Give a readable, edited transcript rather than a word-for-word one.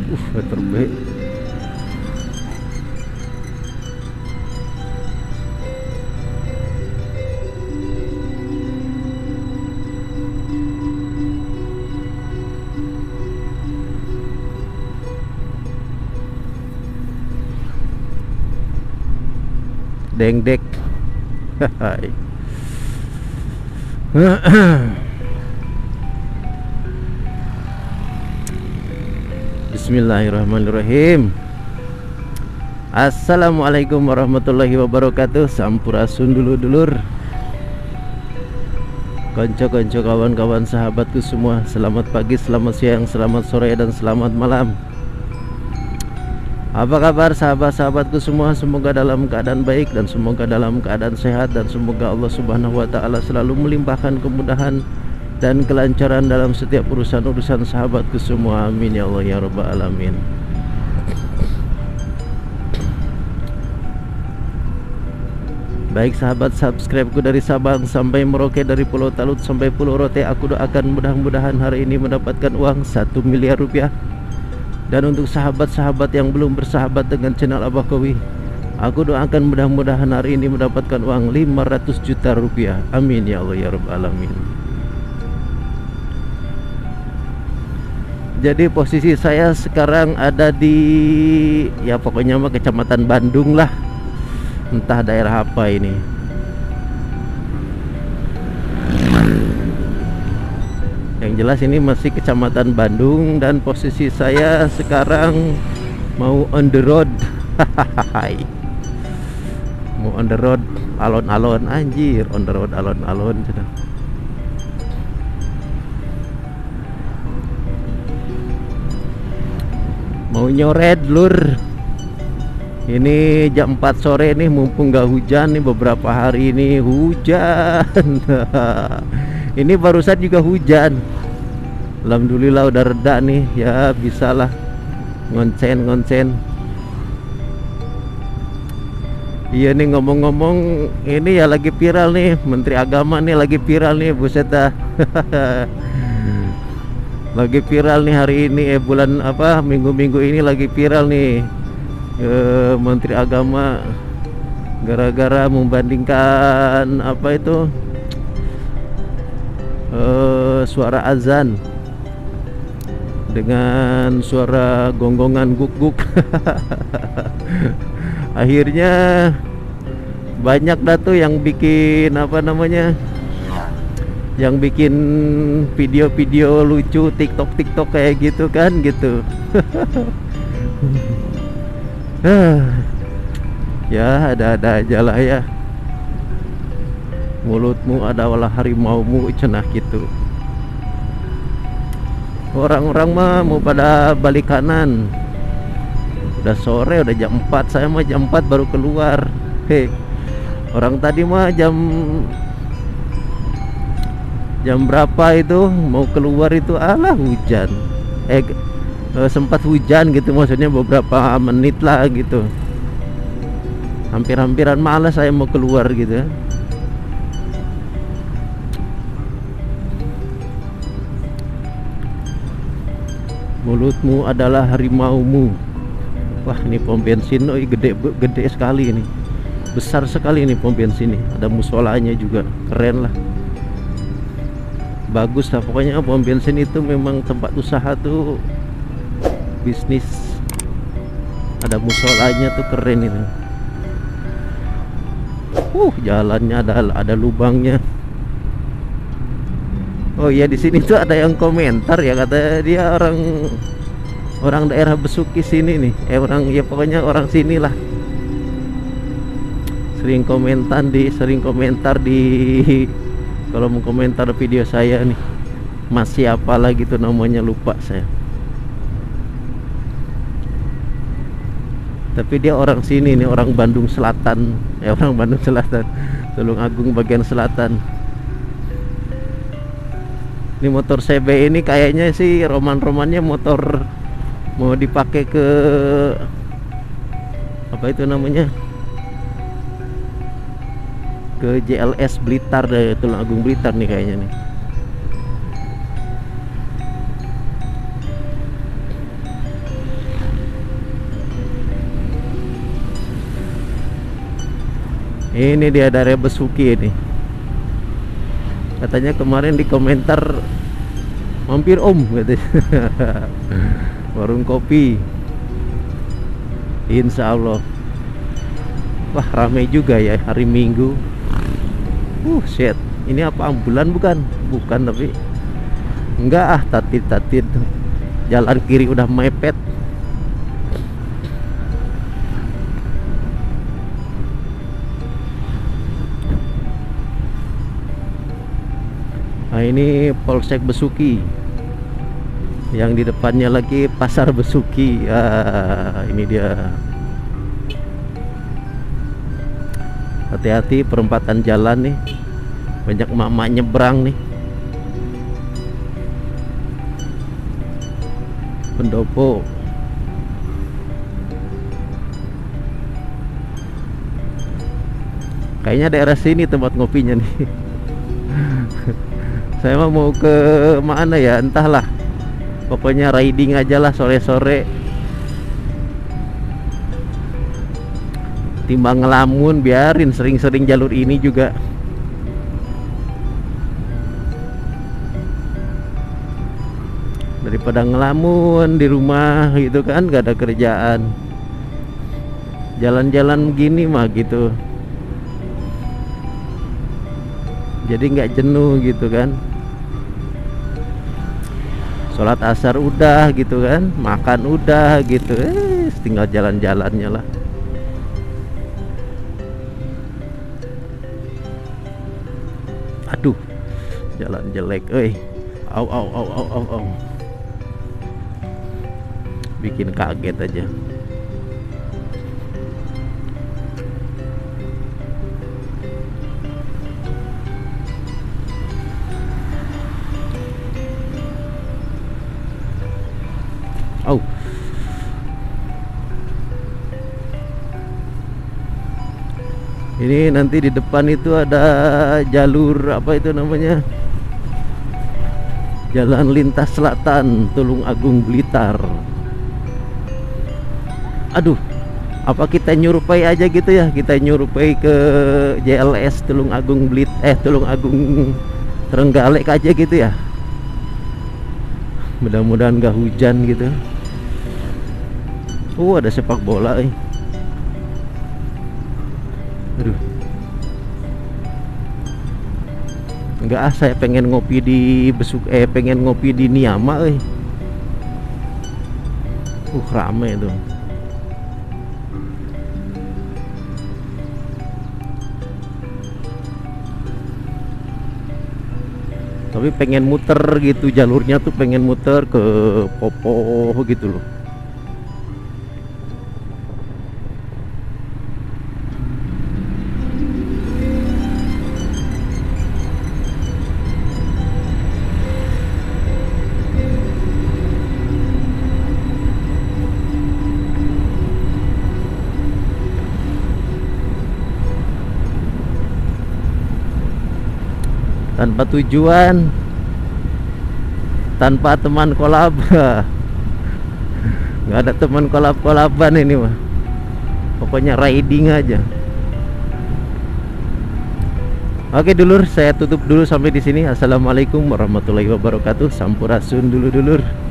Meter B. Dengdek. Hai. Bismillahirrahmanirrahim. Assalamualaikum warahmatullahi wabarakatuh. Sampurasun dulur-dulur, konco-konco, kawan-kawan, sahabatku semua. Selamat pagi, selamat siang, selamat sore, dan selamat malam. Apa kabar sahabat-sahabatku semua? Semoga dalam keadaan baik dan semoga dalam keadaan sehat, dan semoga Allah Subhanahu wa ta'ala selalu melimpahkan kemudahan dan kelancaran dalam setiap urusan-urusan sahabatku semua. Amin ya Allah ya rabbal alamin. Baik sahabat subscribeku dari Sabang sampai Merauke, dari Pulau Talut sampai Pulau Rote, aku doakan mudah-mudahan hari ini mendapatkan uang 1 miliar rupiah. Dan untuk sahabat-sahabat yang belum bersahabat dengan channel Abah Kowi, aku doakan mudah-mudahan hari ini mendapatkan uang 500 juta rupiah. Amin ya Allah ya rabbal alamin. Jadi posisi saya sekarang ada di, ya pokoknya mah Kecamatan Bandung lah. Entah daerah apa ini. Yang jelas ini masih Kecamatan Bandung, dan posisi saya sekarang mau on the road. Mau on the road, alon-alon, anjir, on the road alon-alon. Mau nyoret lur. Ini jam 4 sore nih, mumpung gak hujan nih. Beberapa hari ini hujan. Ini barusan juga hujan. Alhamdulillah udah reda nih. Ya bisalah ngoncen. Iya nih, ngomong-ngomong, ini ya lagi viral nih, Menteri Agama nih lagi viral nih, buset dah. Lagi viral nih hari ini, bulan apa, minggu-minggu ini lagi viral nih. Menteri Agama gara-gara membandingkan apa itu, suara azan dengan suara gonggongan guk-guk. Akhirnya banyak dah tuh yang bikin apa namanya, yang bikin video-video lucu, TikTok kayak gitu kan gitu. Ya ada-ada aja lah ya. Mulutmu adalah harimaumu, cenah gitu. Orang-orang mah mau pada balik kanan. Udah sore, udah jam 4. Saya mah jam 4 baru keluar. Orang tadi mah jam berapa itu mau keluar itu, alah hujan. Sempat hujan gitu, maksudnya beberapa menit lah gitu. Hampir-hampiran malas saya mau keluar gitu. Mulutmu adalah harimaumu. Wah, ini pom bensin, oh gede sekali ini. Besar sekali ini pom bensin ini. Ada musolanya juga, keren lah. Bagus lah pokoknya pom bensin itu, memang tempat usaha tuh, bisnis. Ada musolanya tuh, keren itu. Jalannya ada lubangnya. Oh iya, di sini tuh ada yang komentar ya, kata dia orang daerah Besuki sini nih. Ya pokoknya orang sini lah. Sering komentar di kalau mau komentar video saya nih. Masih apalah gitu namanya, lupa saya. Tapi dia orang sini nih, orang Bandung Selatan. Orang Bandung Selatan, Tulungagung bagian selatan. Ini motor CB ini kayaknya sih roman-romannya motor mau dipakai ke apa itu namanya, ke JLS Blitar, dari Tulungagung Blitar nih kayaknya nih. Ini dia dari Besuki ini. Katanya kemarin di komentar mampir om katanya. Warung kopi. Insya Allah. Wah ramai juga ya hari Minggu. Shit. Ini apa ambulan bukan? Bukan tapi enggak ah, tatit-tatit. Jalan kiri udah mepet. Nah ini Polsek Besuki. Yang di depannya lagi Pasar Besuki. Ini dia. Hati-hati perempatan jalan nih. Banyak emak-emak nyebrang nih. Pendopo. Kayaknya daerah sini tempat ngopinya nih. Saya mau ke mana ya, entahlah. Pokoknya riding aja lah sore-sore. Timbang ngelamun, biarin sering-sering jalur ini juga. Daripada ngelamun di rumah gitu kan, gak ada kerjaan. Jalan-jalan gini mah gitu. Jadi nggak jenuh gitu kan. Sholat asar udah gitu kan, makan udah gitu, tinggal jalan-jalannya lah. Aduh, jalan jelek, au au au au au au, bikin kaget aja. Oh, ini nanti di depan itu ada jalur apa itu namanya, Jalan Lintas Selatan Tulung Agung Blitar. Aduh, apa kita nyurupai aja gitu ya, kita nyurupai ke JLS Tulung Agung Tulung Agung Trenggalek aja gitu ya. Mudah-mudahan gak hujan gitu. Ada sepak bola Aduh. Enggak ah, saya pengen ngopi di pengen ngopi di Niyama rame tuh. Tapi pengen muter gitu, jalurnya tuh pengen muter ke Popo gitu loh. Tanpa tujuan, tanpa teman kolab. Nggak ada teman kolab-kolaban ini mah, pokoknya riding aja. Oke dulur, saya tutup dulu sampai di sini. Assalamualaikum warahmatullahi wabarakatuh. Sampurasun dulu dulur.